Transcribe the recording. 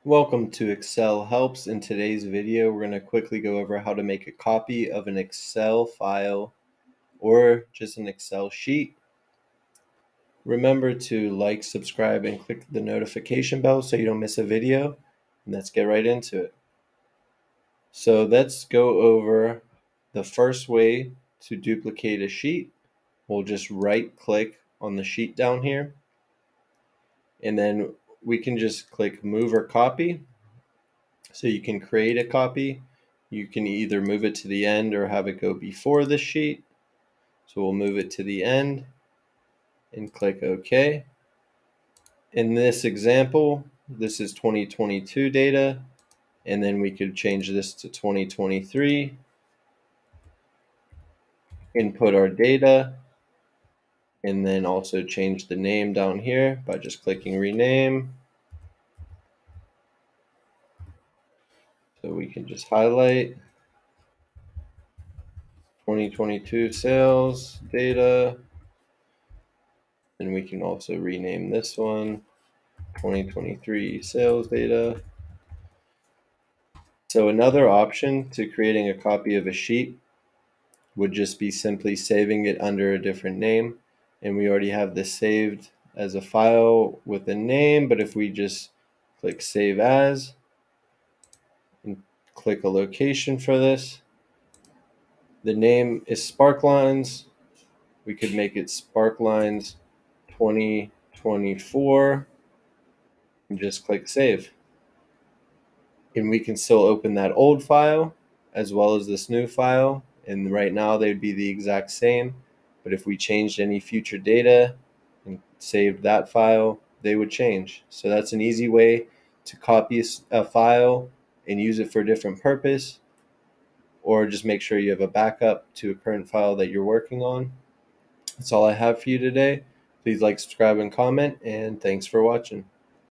Welcome to Excel Helps. In today's video, we're going to quickly go over how to make a copy of an Excel file or just an Excel sheet. Remember to like, subscribe, and click the notification bell so you don't miss a video. And let's get right into it. So let's go over the first way to duplicate a sheet. We'll just right click on the sheet down here. And then we can just click move or copy. So you can create a copy. You can either move it to the end or have it go before the sheet. So we'll move it to the end and click OK. In this example, this is 2022 data, and then we could change this to 2023, input our data, and then also change the name down here by just clicking rename. So we can just highlight 2022 sales data, and we can also rename this one 2023 sales data. So another option to creating a copy of a sheet would just be simply saving it under a different name. And we already have this saved as a file with a name, but if we just click Save As and click a location for this, the name is Sparklines. We could make it Sparklines 2024 and just click Save. And we can still open that old file as well as this new file, and right now they'd be the exact same, but if we changed any future data and saved that file, they would change. So that's an easy way to copy a file and use it for a different purpose, or just make sure you have a backup to a current file that you're working on. That's all I have for you today. Please like, subscribe, and comment, and thanks for watching.